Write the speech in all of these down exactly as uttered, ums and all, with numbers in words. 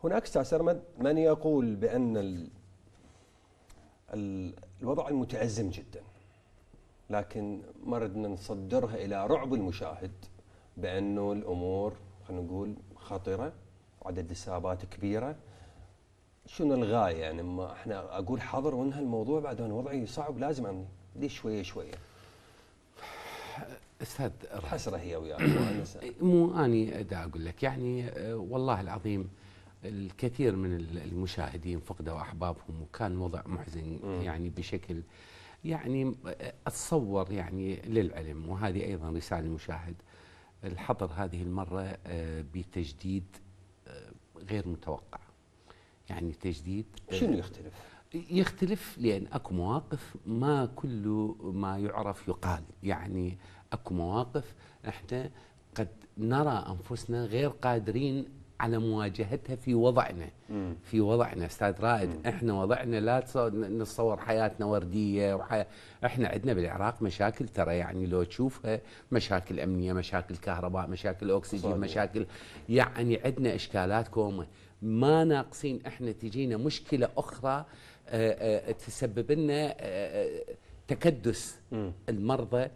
هناك استاذ سرمد من يقول بان ال ال الوضع المتأزم جدا، لكن ما ردنا نصدرها الى رعب المشاهد بانه الامور خلينا نقول خطره وعدد الإصابات كبيره. شنو الغايه؟ يعني ما احنا اقول حظر وانهى الموضوع بعد ان وضعي صعب، لازم اني ليش شويه شويه. استاذ الحسره هي وياك مو اني دا اقول لك يعني والله العظيم الكثير من المشاهدين فقدوا احبابهم وكان وضع محزن م. يعني بشكل يعني اتصور يعني للعلم، وهذه ايضا رساله للمشاهد، الحظر هذه المره بتجديد غير متوقع. يعني تجديد شنو يختلف؟ يختلف لان اكو مواقف ما كل ما يعرف يقال، يعني اكو مواقف احنا قد نرى انفسنا غير قادرين على مواجهتها في وضعنا. مم. في وضعنا استاذ رائد، مم. احنا وضعنا لا نتصور حياتنا ورديه وحي... احنا عندنا بالعراق مشاكل ترى، يعني لو تشوفها مشاكل امنيه، مشاكل كهرباء، مشاكل اكسجين، صحيح. مشاكل، يعني عندنا اشكالات كومه، ما ناقصين احنا تجينا مشكله اخرى آآ آآ تسبب لنا تكدس مم. المرضى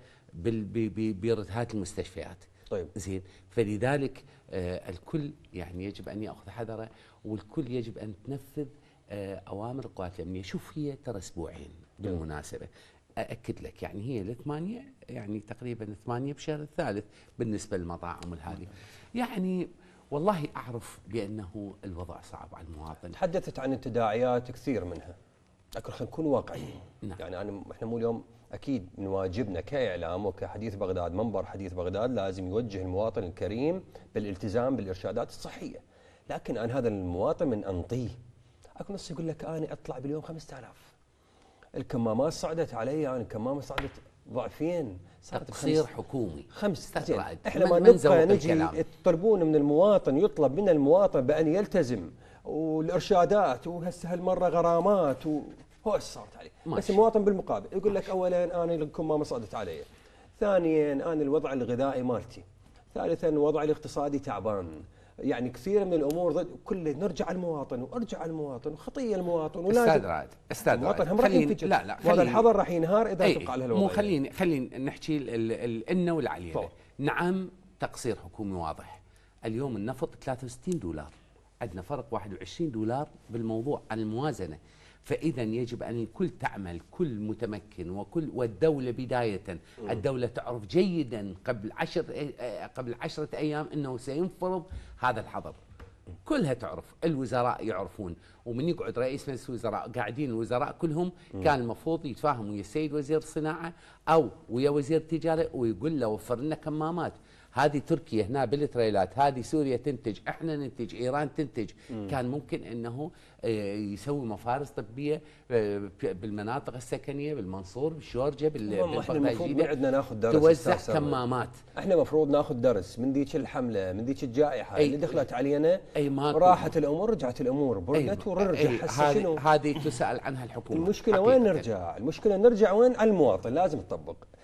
بردهات المستشفيات. طيب زين، فلذلك آه الكل يعني يجب ان ياخذ حذره، والكل يجب ان تنفذ آه اوامر القوات الامنيه. شوف هي ترى اسبوعين بالمناسبه، ااكد لك يعني هي الثمانيه، يعني تقريبا ثمانيه بشهر الثالث بالنسبه للمطاعم والهذه. يعني والله اعرف بانه الوضع صعب على المواطن. تحدثت عن التداعيات كثير منها، لكن خلينا نكون واقعيين. نعم. يعني انا احنا مو اليوم اكيد من واجبنا كاعلام وكحديث بغداد، منبر حديث بغداد، لازم يوجه المواطن الكريم بالالتزام بالارشادات الصحيه، لكن انا هذا المواطن من انطيه اكو نص يقول لك انا اطلع باليوم خمسة آلاف، الكمامات صعدت علي، انا الكمامه صعدت ضعفين، تقصير حكومي خمس. احنا ما نبقى نجي يطلبون من المواطن، يطلب من المواطن بان يلتزم والارشادات، وهسه هالمره غرامات و هو صارت عليه، بس المواطن بالمقابل يقول لك اولا انا الكمامه صعدت علي، ثانيا انا الوضع الغذائي مالتي، ثالثا الوضع الاقتصادي تعبان، يعني كثير من الامور ضد كله. نرجع المواطن وارجع المواطن وخطيه المواطن، ولازم استاذ رائد استاذ المواطن هم راح ينفجر. لا لا وهذا الحظر راح ينهار اذا تبقى على هالوضع. مو خليني خليني نحكي الإن والعليله. نعم تقصير حكومي واضح. اليوم النفط ثلاثة وستين دولار، عندنا فرق واحد وعشرين دولار بالموضوع عن الموازنه، فإذا يجب أن الكل تعمل، كل متمكن وكل والدولة بداية. الدولة تعرف جيدا قبل عشر قبل عشرة أيام أنه سينفرض هذا الحظر، كلها تعرف، الوزراء يعرفون، ومن يقعد رئيس مجلس الوزراء قاعدين الوزراء كلهم كان المفروض يتفاهموا ويا السيد وزير الصناعة أو ويا وزير التجارة ويقول له وفر لنا كمامات. هذه تركيا هنا بالتريلات، هذه سوريا تنتج، احنا ننتج، ايران تنتج. مم. كان ممكن انه يسوي مفارس طبيه بالمناطق السكنيه، بالمنصور، بالشورجه، بالبغداديه، عندنا ناخذ درس توزع كمامات. احنا المفروض ناخذ درس من ذيك الحمله، من ذيك الجائحه اللي دخلت علينا، راحت الامور، رجعت الامور، بردت ونرجع. هسه شنو هذه تسال عنها الحكومه. المشكله حقيقة. وين نرجع؟ المشكله نرجع وين؟ على المواطن، لازم تطبق.